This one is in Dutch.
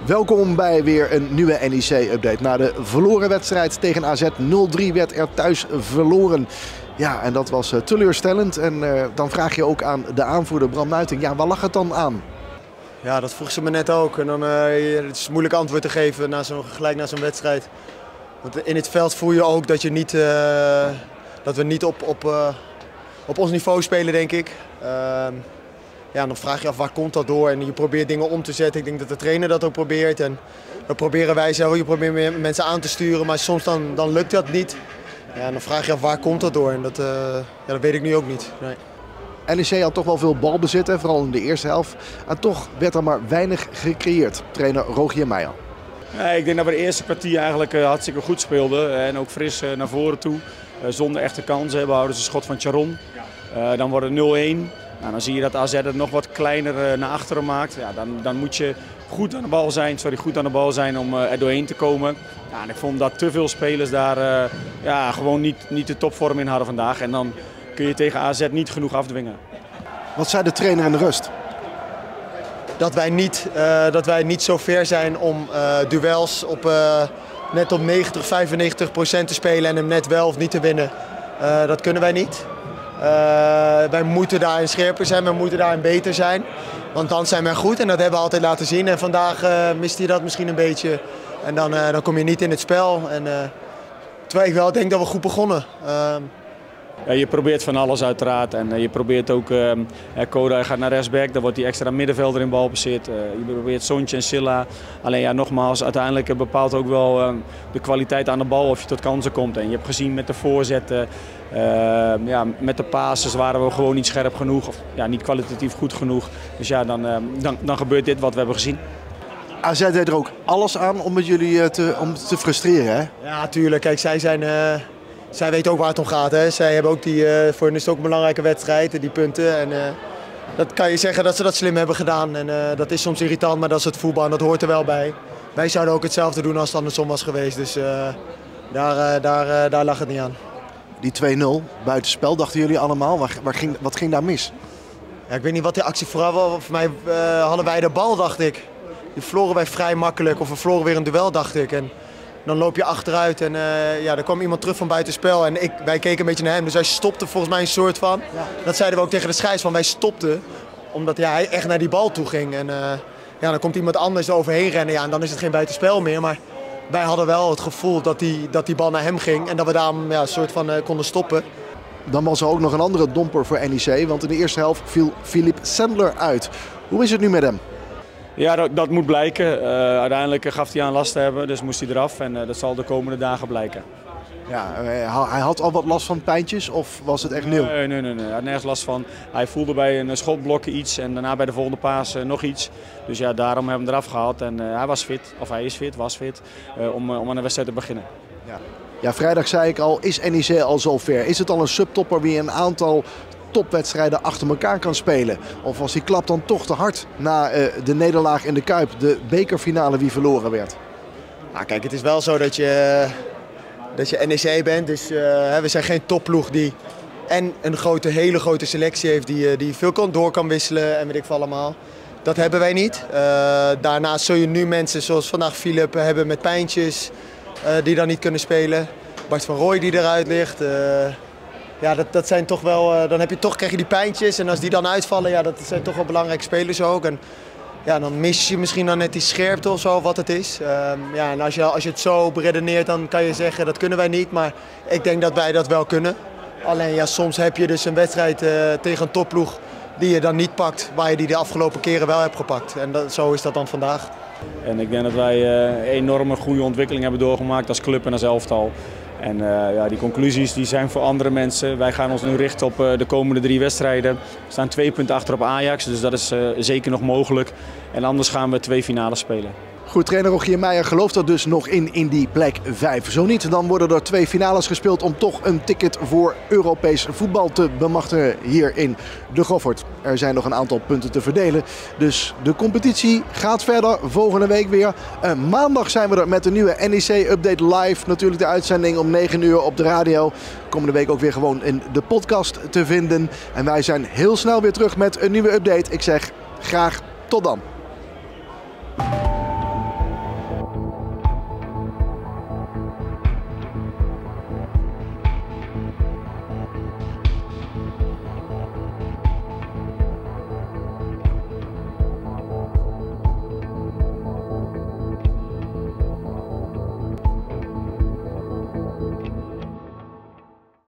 Welkom bij weer een nieuwe NEC-update. Na de verloren wedstrijd tegen AZ 0-3 werd er thuis verloren. Ja, en dat was teleurstellend. En dan vraag je ook aan de aanvoerder Bram Nuiting, ja, waar lag het dan aan? Ja, dat vroeg ze me net ook. En dan het is moeilijk antwoord te geven gelijk na zo'n wedstrijd. Want in het veld voel je ook dat, dat we niet op ons niveau spelen, denk ik. Ja, dan vraag je af waar komt dat door en je probeert dingen om te zetten. Ik denk dat de trainer dat ook probeert en dat proberen wij zelf. Je probeert mensen aan te sturen, maar soms dan lukt dat niet. Ja, en dan vraag je af waar komt dat door en dat weet ik nu ook niet. Nee. NEC had toch wel veel balbezit, hè, vooral in de eerste helft. En toch werd er maar weinig gecreëerd. Trainer Rogier Meijer. Ja, ik denk dat we de eerste kwartier eigenlijk hartstikke goed speelden. En ook fris naar voren toe. Zonder echte kansen. We houden ze schot van Charon. Dan wordt het 0-1. Nou, dan zie je dat AZ het nog wat kleiner naar achteren maakt. Ja, dan moet je goed aan de bal zijn om er doorheen te komen. Ja, en ik vond dat te veel spelers daar gewoon niet de topvorm in hadden vandaag. En dan kun je tegen AZ niet genoeg afdwingen. Wat zei de trainer in de rust? Dat wij niet zo ver zijn om duels net op 90-95% te spelen en hem net wel of niet te winnen. Dat kunnen wij niet. Wij moeten daarin scherper zijn, wij moeten daarin beter zijn. Want dan zijn wij goed en dat hebben we altijd laten zien. En vandaag miste je dat misschien een beetje. En dan kom je niet in het spel. Terwijl ik wel denk dat we goed begonnen. Ja, je probeert van alles uiteraard en je probeert ook, Koda gaat naar rechtsback, dan wordt die extra middenvelder in balbezit. Je probeert Sontje en Silla. Alleen ja, nogmaals, uiteindelijk bepaalt ook wel de kwaliteit aan de bal of je tot kansen komt. En je hebt gezien met de voorzetten, met de passes waren we gewoon niet scherp genoeg of niet kwalitatief goed genoeg. Dus ja, dan gebeurt dit wat we hebben gezien. AZ deed er ook alles aan om met jullie te frustreren, hè? Ja, tuurlijk. Kijk, zij weten ook waar het om gaat. Hè. Zij hebben ook voor hen is het ook een belangrijke wedstrijd, die punten. En dat kan je zeggen dat ze dat slim hebben gedaan. En dat is soms irritant, maar dat is het voetbal en dat hoort er wel bij. Wij zouden ook hetzelfde doen als het andersom was geweest. Dus daar lag het niet aan. Die 2-0, buitenspel, dachten jullie allemaal. Wat ging daar mis? Ja, ik weet niet wat die actie vooral was. Voor mij hadden wij de bal, dacht ik. Die verloren wij vrij makkelijk. Of we verloren weer een duel, dacht ik. En dan loop je achteruit en er kwam iemand terug van buitenspel en wij keken een beetje naar hem. Dus hij stopte volgens mij een soort van. Ja. Dat zeiden we ook tegen de scheids van wij stopten. Omdat hij echt naar die bal toe ging. En dan komt iemand anders overheen rennen en dan is het geen buitenspel meer. Maar wij hadden wel het gevoel dat die bal naar hem ging en dat we daar een soort van konden stoppen. Dan was er ook nog een andere domper voor NEC, want in de eerste helft viel Philippe Sandler uit. Hoe is het nu met hem? Ja, dat moet blijken. Uiteindelijk gaf hij aan last te hebben, dus moest hij eraf en dat zal de komende dagen blijken. Ja, hij had al wat last van pijntjes of was het echt nieuw? Nee, hij had nergens last van. Hij voelde bij een schotblokje iets en daarna bij de volgende paas nog iets. Dus ja, daarom hebben we hem eraf gehaald en hij was fit om aan de wedstrijd te beginnen. Ja, vrijdag zei ik al, is NEC al zover? Is het al een subtopper wie een aantal topwedstrijden achter elkaar kan spelen? Of was die klap dan toch te hard na de nederlaag in de Kuip, de bekerfinale wie verloren werd? Nou, kijk, het is wel zo dat je NEC bent, dus we zijn geen topploeg die en een hele grote selectie heeft die veel door kan wisselen en weet ik veel allemaal. Dat hebben wij niet. Daarnaast zul je nu mensen zoals vandaag Philip hebben met pijntjes die dan niet kunnen spelen. Bart van Rooij die eruit ligt. Ja, dat zijn toch wel, krijg je die pijntjes en als die dan uitvallen, dat zijn toch wel belangrijke spelers ook. En ja, dan mis je misschien dan net die scherpte of zo, wat het is. En als je het zo beredeneert, dan kan je zeggen dat kunnen wij niet, maar ik denk dat wij dat wel kunnen. Alleen ja, soms heb je dus een wedstrijd tegen een topploeg die je dan niet pakt, waar je die de afgelopen keren wel hebt gepakt. En zo is dat dan vandaag. En ik denk dat wij een enorme goede ontwikkeling hebben doorgemaakt als club en als elftal. En die conclusies die zijn voor andere mensen. Wij gaan ons nu richten op de komende 3 wedstrijden. We staan 2 punten achter op Ajax, dus dat is zeker nog mogelijk. En anders gaan we 2 finales spelen. Goed, trainer Rogier Meijer gelooft er dus nog in die plek 5. Zo niet, dan worden er 2 finales gespeeld om toch een ticket voor Europees voetbal te bemachtigen hier in de Goffert. Er zijn nog een aantal punten te verdelen, dus de competitie gaat verder volgende week weer. Maandag zijn we er met een nieuwe NEC-update live. Natuurlijk de uitzending om 9 uur op de radio. Komende week ook weer gewoon in de podcast te vinden. En wij zijn heel snel weer terug met een nieuwe update. Ik zeg graag tot dan.